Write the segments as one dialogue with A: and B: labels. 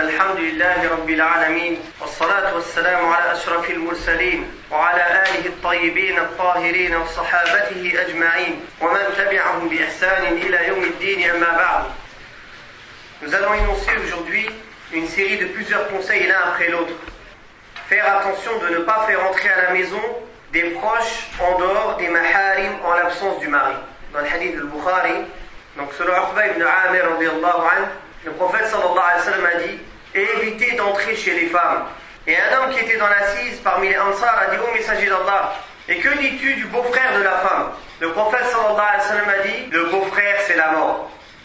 A: الحمد لله رب العالمين والصلاة والسلام على أشرف المرسلين وعلى آله الطيبين الطاهرين وصحابته أجمعين ومن تبعهم بإحسان إلى يوم الدين أما بعد. Nous allons énoncer aujourd'hui une série de plusieurs conseils l'un après l'autre. Faire attention de ne pas faire entrer à la maison des proches en dehors des maharim en l'absence du mari. Dans le hadith de Bukhari, donc selon Uqba ibn Amir radiyallahu anhu, le prophète sallallahu alayhi wa sallam a dit « Évitez d'entrer chez les femmes ». Et un homme qui était dans l'assise parmi les Ansar a dit « Ô messager d'Allah, et que dis-tu du beau-frère de la femme ?» Le prophète sallallahu alayhi wa sallam a dit « Le beau-frère c'est la mort ».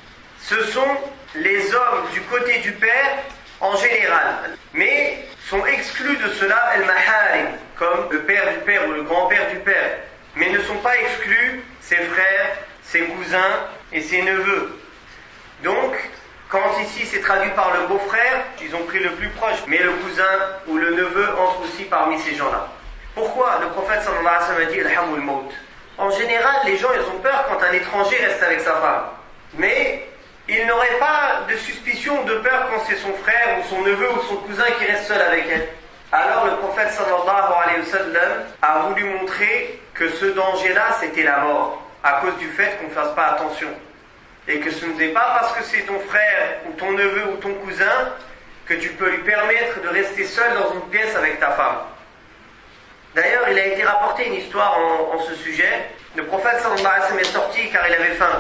A: Ce sont les hommes du côté du père en général, mais sont exclus de cela al-maharim, comme le père du père ou le grand-père du père, mais ne sont pas exclus ses frères, ses cousins et ses neveux. Donc, quand ici c'est traduit par le beau-frère, ils ont pris le plus proche, mais le cousin ou le neveu entre aussi parmi ces gens-là. Pourquoi le prophète sallallahu alayhi wa sallam a dit Alhamul Maut? En général, les gens ils ont peur quand un étranger reste avec sa femme, mais ils n'auraient pas de suspicion ou de peur quand c'est son frère ou son neveu ou son cousin qui reste seul avec elle. Alors le prophète sallallahu alayhi wa sallam a voulu montrer que ce danger-là c'était la mort, à cause du fait qu'on ne fasse pas attention. Et que ce n'est pas parce que c'est ton frère ou ton neveu ou ton cousin que tu peux lui permettre de rester seul dans une pièce avec ta femme. D'ailleurs, il a été rapporté une histoire en ce sujet. Le prophète sallallahu alayhi wa sallam est sorti car il avait faim.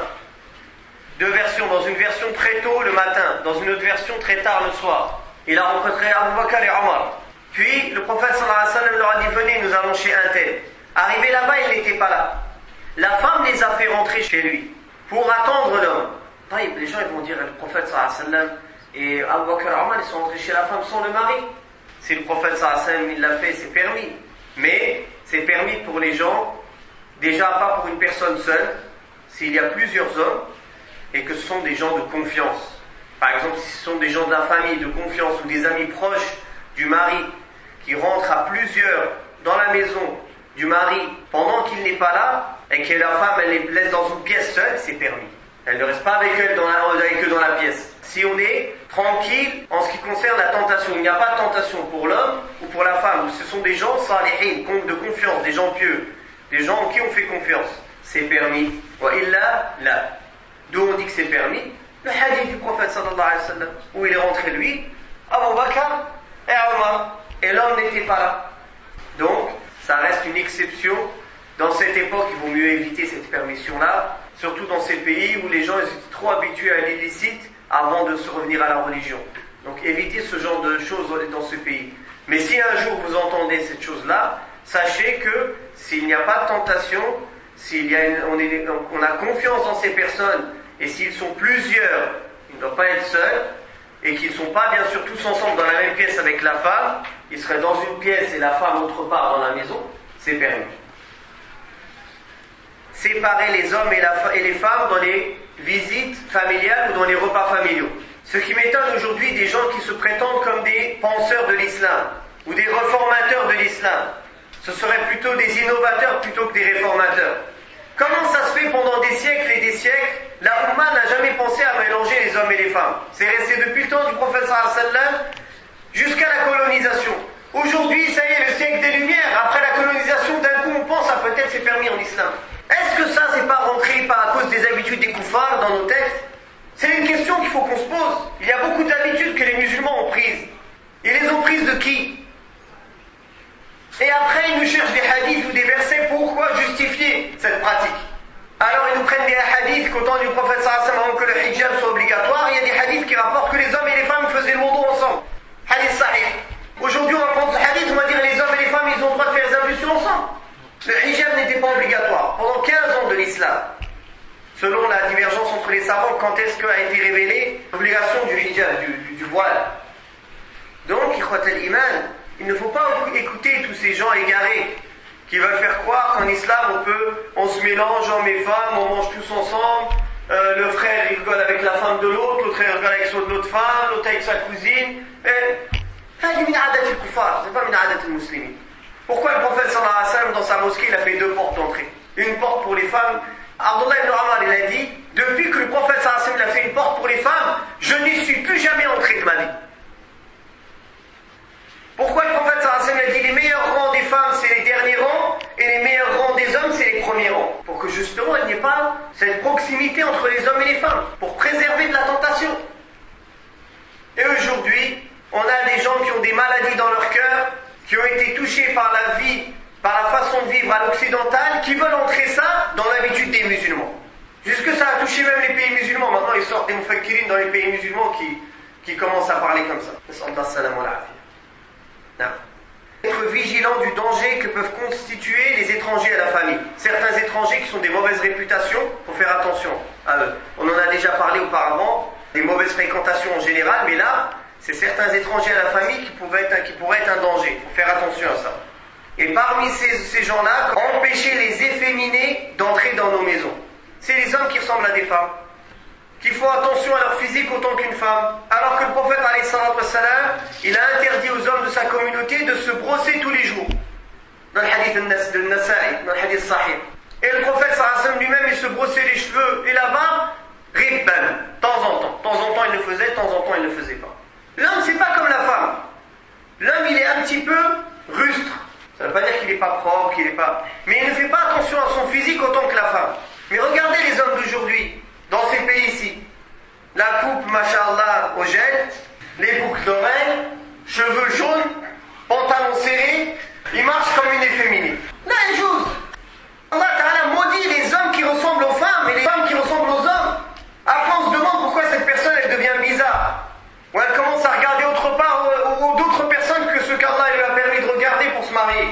A: Deux versions, dans une version très tôt le matin, dans une autre version très tard le soir. Il a rencontré Abu Bakr et Omar. Puis le prophète sallallahu alayhi wa sallam leur a dit venez, nous allons chez un tel. Arrivé là-bas, il n'était pas là. La femme les a fait rentrer chez lui pour attendre l'homme. Les gens ils vont dire le prophète sallallahu alayhi wa sallam et Abu Bakr et Omar ils sont rentrés chez la femme sans le mari. Si le prophète sallallahu alayhi wa sallam il l'a fait, c'est permis. Mais c'est permis pour les gens, déjà pas pour une personne seule, s'il y a plusieurs hommes et que ce sont des gens de confiance. Par exemple, si ce sont des gens de la famille de confiance ou des amis proches du mari qui rentrent à plusieurs dans la maison du mari pendant qu'il n'est pas là et que la femme elle les laisse dans une pièce seule, c'est permis. Elle ne reste pas avec eux dans la pièce. Si on est tranquille en ce qui concerne la tentation, il n'y a pas de tentation pour l'homme ou pour la femme. Ce sont des gens salihin, de confiance, des gens pieux, des gens en qui on fait confiance. C'est permis. Wa illa la. D'où on dit que c'est permis? Le hadith du prophète sallallahu alayhi wa sallam, où il est rentré lui, Abu Bakr et Omar, et l'homme n'était pas là. Donc, ça reste une exception. Dans cette époque, il vaut mieux éviter cette permission-là, surtout dans ces pays où les gens étaient trop habitués à l'illicite avant de se revenir à la religion. Donc, évitez ce genre de choses dans ce pays. Mais si un jour vous entendez cette chose-là, sachez que s'il n'y a pas de tentation, on a confiance dans ces personnes, et s'ils sont plusieurs, ils ne doivent pas être seuls, et qu'ils ne sont pas bien sûr tous ensemble dans la même pièce avec la femme, ils seraient dans une pièce et la femme autre part dans la maison, c'est permis. Séparer les hommes et les femmes dans les visites familiales ou dans les repas familiaux. Ce qui m'étonne aujourd'hui, des gens qui se prétendent comme des penseurs de l'islam, ou des réformateurs de l'islam. Ce seraient plutôt des innovateurs plutôt que des réformateurs. Comment ça se fait pendant des siècles et des siècles, la Oumma n'a jamais pensé à mélanger les hommes et les femmes? C'est resté depuis le temps du prophète sallallahu alayhi wa sallam jusqu'à la colonisation. Aujourd'hui, ça y est, le siècle des Lumières, après la colonisation, d'un coup on pense à peut-être c'est permis en islam. Est-ce que ça c'est pas rentré à cause des habitudes des koufars dans nos textes? C'est une question qu'il faut qu'on se pose. Il y a beaucoup d'habitudes que les musulmans ont prises. Ils les ont prises de qui? Et après, ils nous cherchent des hadiths ou des versets pourquoi justifier cette pratique. Alors, ils nous prennent des hadiths qu'au temps du prophète sallallahu alayhi wa sallam, avant que le hijab soit obligatoire, il y a des hadiths qui rapportent que les hommes et les femmes faisaient le wudu ensemble. Hadith sahih. Aujourd'hui, on va prendre ce hadith, on va dire les hommes et les femmes, ils ont le droit de faire les ablutions ensemble. Le hijab n'était pas obligatoire pendant 15 ans de l'islam. Selon la divergence entre les savants, quand est-ce qu'a été révélée l'obligation du hijab, du voile. Donc, ikhwat al-iman, il ne faut pas écouter tous ces gens égarés qui veulent faire croire qu'en islam on se mélange hommes et femmes, on mange tous ensemble, le frère il rigole avec la femme de l'autre, l'autre il rigole avec l'autre femme, l'autre avec sa cousine. C'est min adat al-kuffar, c'est pas min adat al-muslimin. Pourquoi le prophète sallallahu alayhi wa sallam dans sa mosquée il a fait deux portes d'entrée? Une porte pour les femmes. Abdullah ibn Omar il a dit, depuis que le prophète sallallahu alayhi wa sallam a fait une porte pour les femmes, je n'y suis plus jamais entré de ma vie. aujourd'hui, on a des gens qui ont des maladies dans leur cœur, qui ont été touchés par la vie, par la façon de vivre à l'occidental, qui veulent entrer ça dans l'habitude des musulmans. Jusque ça a touché même les pays musulmans. Maintenant, ils sortent des mufakkirines dans les pays musulmans qui commencent à parler comme ça. Être vigilant du danger que peuvent constituer les étrangers à la famille. Certains étrangers qui sont des mauvaises réputations, il faut faire attention à eux. On en a déjà parlé auparavant, des mauvaises fréquentations en général, mais là, c'est certains étrangers à la famille qui pourraient être un danger. Il faut faire attention à ça. Et parmi ces gens-là, empêcher les efféminés d'entrer dans nos maisons. C'est les hommes qui ressemblent à des femmes, qui font attention à leur physique autant qu'une femme. Alors que le prophète, alayhi salatu wassalam, il a interdit aux hommes de sa communauté de se brosser tous les jours. Dans le hadith de Nasa'i, dans le hadith sahih. Et le prophète, sallallahu alayhi wa sallam, lui-même, il se brossait les cheveux et la barbe, ribban, de temps en temps. De temps en temps, il le faisait, de temps en temps, il ne le faisait pas. L'homme, c'est pas comme la femme. L'homme, il est un petit peu rustre. Ça ne veut pas dire qu'il n'est pas propre, qu'il n'est pas... Mais il ne fait pas attention à son physique autant que la femme. Mais regardez les hommes d'aujourd'hui, dans ces pays-ci. La coupe, masha'Allah, au gel, les boucles d'oreilles, cheveux jaunes, pantalons serrés, ils marchent comme une efféminée. Là, les choses. Allah Ta'ala maudit les hommes qui ressemblent aux femmes et les femmes qui ressemblent aux hommes. Après, on se demande pourquoi cette personne, elle devient bizarre. Ou elle commence à regarder autre part ou d'autres personnes que ce qu'Allah lui a permis de regarder pour se marier.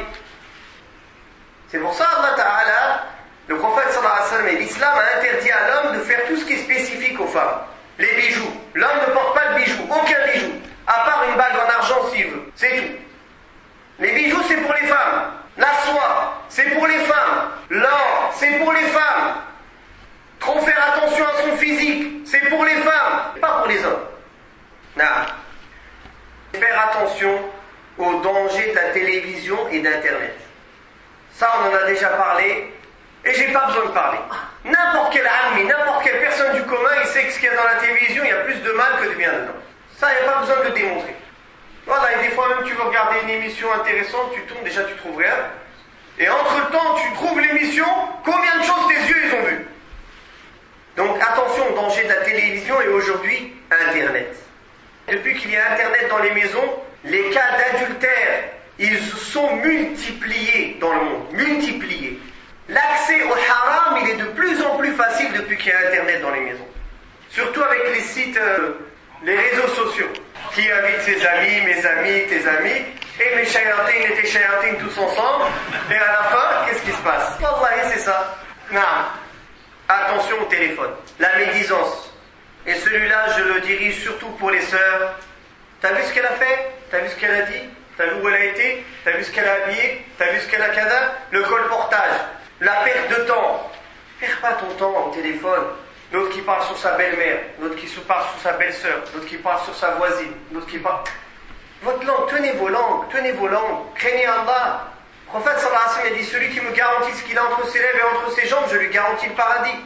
A: C'est pour ça, Allah Ta'ala, le prophète sallallahu alayhi wa sallam et l'islam a interdit à l'homme de faire tout ce qui est spécifique aux femmes. Les bijoux. L'homme ne porte pas de bijoux, aucun bijou, à part une bague en argent s'il veut. C'est tout. Les bijoux, c'est pour les femmes. La soie, c'est pour les femmes. L'or, c'est pour les femmes. Trop faire attention à son physique, c'est pour les femmes, pas pour les hommes. Non. Faire attention aux dangers de la télévision et d'Internet. Ça, on en a déjà parlé. Et j'ai pas besoin de parler. N'importe quel ami, n'importe quelle personne du commun, il sait que ce qu'il y a dans la télévision, il y a plus de mal que de bien dedans. Ça, il n'y a pas besoin de le démontrer. Voilà, et des fois même tu veux regarder une émission intéressante, tu tournes, déjà tu trouves rien. Et entre-temps, tu trouves l'émission, combien de choses tes yeux ils ont vu. Donc attention au danger de la télévision et aujourd'hui, Internet. Depuis qu'il y a Internet dans les maisons, les cas d'adultère, ils se sont multipliés dans le monde. Multipliés. L'accès au haram, il est de plus en plus facile depuis qu'il y a Internet dans les maisons. Surtout avec les sites, les réseaux sociaux. Qui invite ses amis, mes amis, tes amis, et mes shayatines et tes shayatines tous ensemble. Et à la fin, qu'est-ce qui se passe? Wallahi, c'est ça. Non. Attention au téléphone. La médisance. Et celui-là, je le dirige surtout pour les sœurs. T'as vu ce qu'elle a fait? T'as vu ce qu'elle a dit? T'as vu où elle a été? T'as vu ce qu'elle a habillé? T'as vu ce qu'elle a cada? Le colportage. La perte de temps. Perds pas ton temps au téléphone. L'autre qui parle sur sa belle-mère, l'autre qui parle sur sa belle-sœur, l'autre qui parle sur sa voisine, l'autre qui parle... Votre langue, tenez vos langues, craignez Allah. Le prophète sallallahu alayhi wa sallam a dit, celui qui me garantit ce qu'il a entre ses lèvres et entre ses jambes, je lui garantis le paradis.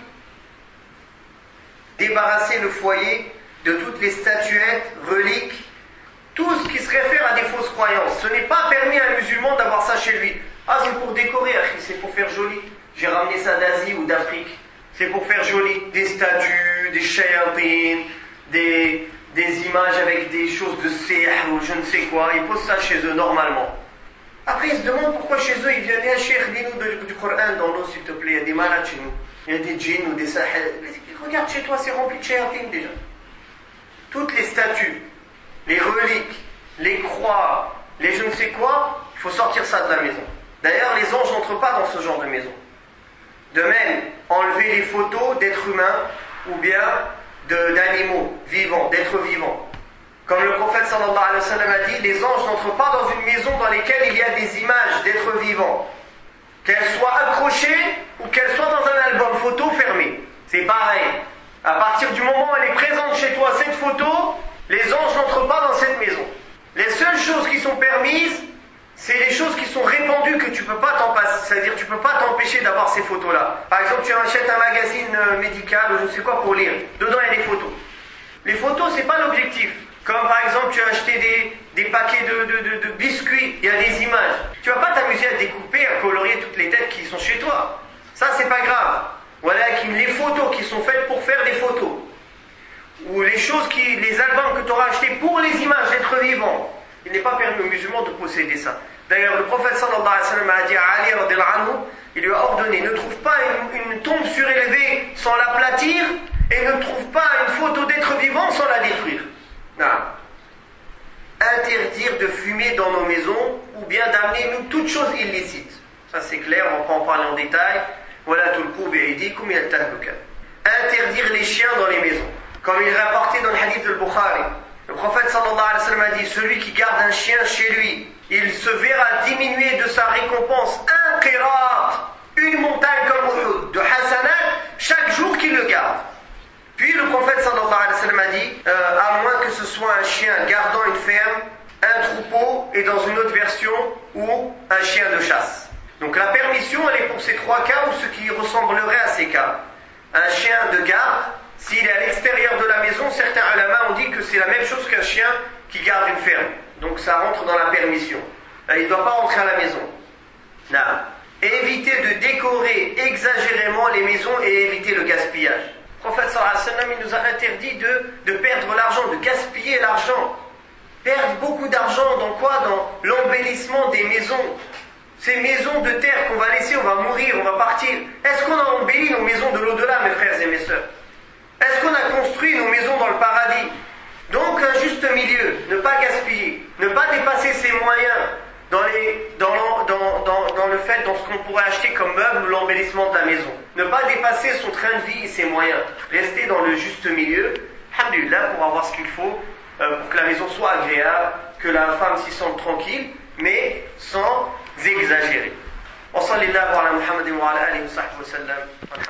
A: Débarrasser le foyer de toutes les statuettes, reliques, tout ce qui se réfère à des fausses croyances. Ce n'est pas permis à un musulman d'avoir ça chez lui. Ah, c'est pour décorer, c'est pour faire joli. J'ai ramené ça d'Asie ou d'Afrique. C'est pour faire joli. Des statues, des shayatines, des images avec des choses de sihr ou je ne sais quoi. Ils posent ça chez eux normalement. Après, ils se demandent pourquoi chez eux, ils viennent, un cheikh, dis-nous du Coran dans l'eau, s'il te plaît. Il y a des malades chez nous. Il y a des djinns ou des sahel. Regarde chez toi, c'est rempli de shayatines déjà. Toutes les statues, les reliques, les croix, les je ne sais quoi, il faut sortir ça de la maison. D'ailleurs, les anges n'entrent pas dans ce genre de maison. De même, enlever les photos d'êtres humains ou bien d'animaux vivants, d'êtres vivants. Comme le prophète sallallahu alayhi wa sallam a dit, les anges n'entrent pas dans une maison dans laquelle il y a des images d'êtres vivants. Qu'elles soient accrochées ou qu'elles soient dans un album photo fermé. C'est pareil. À partir du moment où elle est présente chez toi, cette photo, les anges n'entrent pas dans cette maison. Les seules choses qui sont permises, c'est les choses qui sont répandues que tu peux pas t'en passer. C'est-à-dire tu peux pas t'empêcher d'avoir ces photos-là. Par exemple, tu achètes un magazine médical ou je ne sais quoi pour lire. Dedans, il y a des photos. Les photos, c'est pas l'objectif. Comme par exemple, tu as acheté des paquets de biscuits, il y a des images. Tu vas pas t'amuser à découper, à colorier toutes les têtes qui sont chez toi. Ça, c'est pas grave. Voilà, les photos qui sont faites pour faire des photos. Ou les choses les albums que tu auras achetés pour les images vivant. Il n'est pas permis aux musulmans de posséder ça. D'ailleurs, le prophète sallallahu alayhi wa sallam a dit à Ali radhiyallahu anhu, il lui a ordonné, ne trouve pas une tombe surélevée sans l'aplatir, et ne trouve pas une photo d'être vivant sans la détruire. Non. Interdire de fumer dans nos maisons, ou bien d'amener nous toute chose illicite. Ça c'est clair, on ne va pas en parler en détail. Voilà tout le coup, comme il a interdire les chiens dans les maisons. Comme il est rapporté dans le hadith de Bukhari. Le prophète sallallahu alayhi wa sallam a dit, celui qui garde un chien chez lui, il se verra diminuer de sa récompense un qirat, une montagne comme Uhud, de hasanat, chaque jour qu'il le garde. Puis le prophète sallallahu alayhi wa sallam a dit, à moins que ce soit un chien gardant une ferme, un troupeau, et dans une autre version, ou un chien de chasse. Donc la permission, elle est pour ces trois cas, ou ce qui ressemblerait à ces cas. Un chien de garde, s'il est à l'extérieur de la maison, certains ulama ont dit que c'est la même chose qu'un chien qui garde une ferme. Donc ça rentre dans la permission. Il ne doit pas rentrer à la maison. Non. Et éviter de décorer exagérément les maisons et éviter le gaspillage. Le prophète sallallahu alayhi wa sallam, il nous a interdit de perdre l'argent, de gaspiller l'argent. Perdre beaucoup d'argent dans quoi? Dans l'embellissement des maisons. Ces maisons de terre qu'on va laisser, on va mourir, on va partir. Est-ce qu'on a embelli nos maisons de l'au-delà, mes frères et mes sœurs? Est-ce qu'on a construit nos maisons dans le paradis? Donc un juste milieu, ne pas gaspiller, ne pas dépasser ses moyens dans le fait, dans ce qu'on pourrait acheter comme meuble ou l'embellissement de la maison. Ne pas dépasser son train de vie et ses moyens. Rester dans le juste milieu, alhamdulillah, pour avoir ce qu'il faut, pour que la maison soit agréable, que la femme s'y sente tranquille, mais sans exagérer. Wa sallallahu ala Muhammadin wa ala alihi wa sahbihi wa sallam.